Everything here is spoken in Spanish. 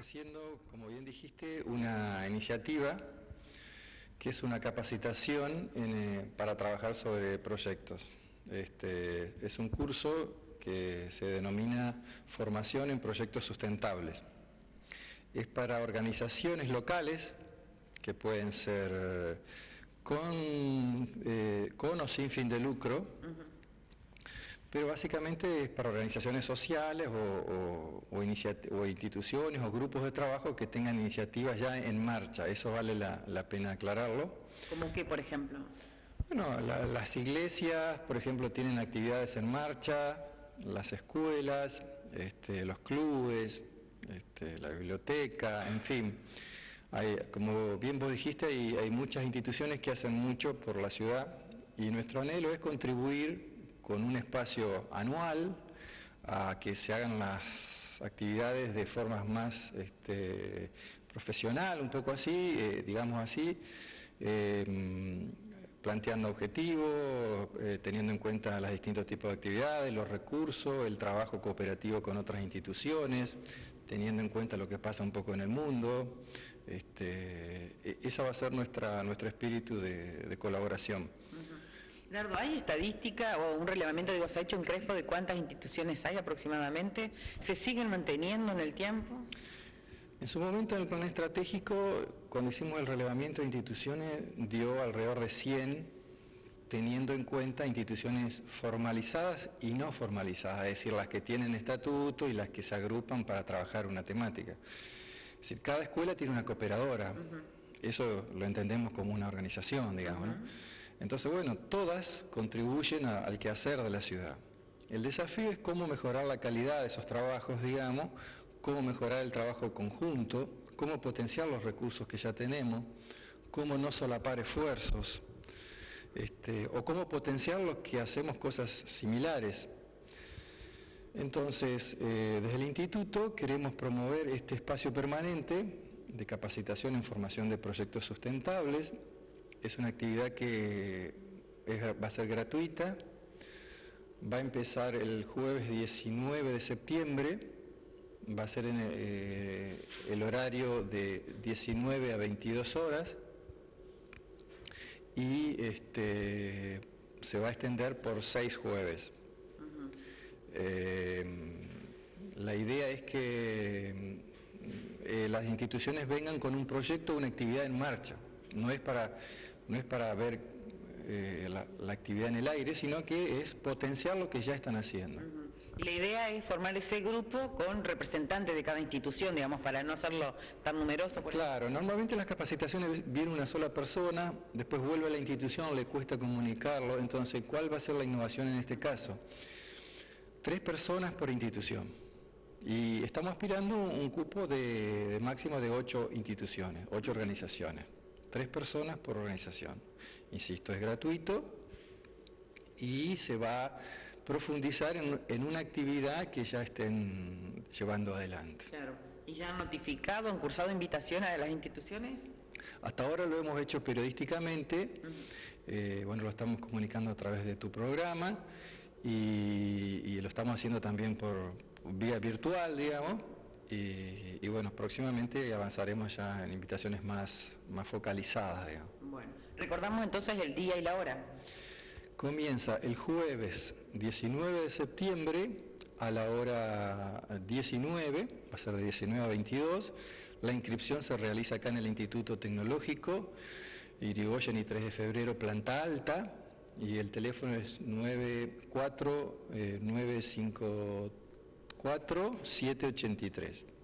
haciendo, como bien dijiste, una iniciativa que es una capacitación para trabajar sobre proyectos. Es un curso que se denomina Formación en Proyectos Sustentables. Es para organizaciones locales que pueden ser con o sin fin de lucro, pero básicamente es para organizaciones sociales o instituciones o grupos de trabajo que tengan iniciativas ya en marcha. Eso vale la pena aclararlo. ¿Cómo qué, por ejemplo? Bueno, las iglesias, por ejemplo, tienen actividades en marcha, las escuelas, los clubes, la biblioteca, en fin. Como bien vos dijiste, hay muchas instituciones que hacen mucho por la ciudad y nuestro anhelo es contribuir con un espacio anual a que se hagan las actividades de forma más profesional, un poco así, digamos así, planteando objetivos, teniendo en cuenta los distintos tipos de actividades, los recursos, el trabajo cooperativo con otras instituciones, teniendo en cuenta lo que pasa un poco en el mundo. Esa va a ser nuestro espíritu de colaboración. Leonardo, ¿hay estadística o un relevamiento, se ha hecho en Crespo de cuántas instituciones hay aproximadamente? ¿Se siguen manteniendo en el tiempo? En su momento en el plan estratégico, cuando hicimos el relevamiento de instituciones, dio alrededor de 100, teniendo en cuenta instituciones formalizadas y no formalizadas, es decir, las que tienen estatuto y las que se agrupan para trabajar una temática. Es decir, cada escuela tiene una cooperadora, eso lo entendemos como una organización, digamos, ¿no? Entonces, bueno, todas contribuyen al quehacer de la ciudad. El desafío es cómo mejorar la calidad de esos trabajos, digamos, cómo mejorar el trabajo conjunto, cómo potenciar los recursos que ya tenemos, cómo no solapar esfuerzos, o cómo potenciar los que hacemos cosas similares. Entonces, desde el Instituto queremos promover este espacio permanente de capacitación en formación de proyectos sustentables. Es una actividad que va a ser gratuita, va a empezar el jueves 19 de septiembre, va a ser en el horario de 19 a 22 horas y se va a extender por 6 jueves. La idea es que las instituciones vengan con un proyecto o una actividad en marcha. No es para ver la actividad en el aire, sino que es potenciar lo que ya están haciendo. Y la idea es formar ese grupo con representantes de cada institución, digamos, para no hacerlo tan numeroso. Claro, normalmente en las capacitaciones viene una sola persona, después vuelve a la institución, le cuesta comunicarlo, entonces, ¿cuál va a ser la innovación en este caso? 3 personas por institución. Y estamos aspirando un cupo de máximo de 8 instituciones, 8 organizaciones. 3 personas por organización. Insisto, es gratuito y se va a profundizar en una actividad que ya estén llevando adelante. Claro. ¿Y ya han notificado, han cursado invitaciones a las instituciones? Hasta ahora lo hemos hecho periodísticamente, bueno, lo estamos comunicando a través de tu programa y lo estamos haciendo también por vía virtual, digamos. Y bueno, próximamente avanzaremos ya en invitaciones más focalizadas, digamos. Bueno, recordamos entonces el día y la hora. Comienza el jueves 19 de septiembre a la hora 19, va a ser de 19 a 22. La inscripción se realiza acá en el Instituto Tecnológico, Irigoyen y 3 de febrero, planta alta, y el teléfono es 94-954-783.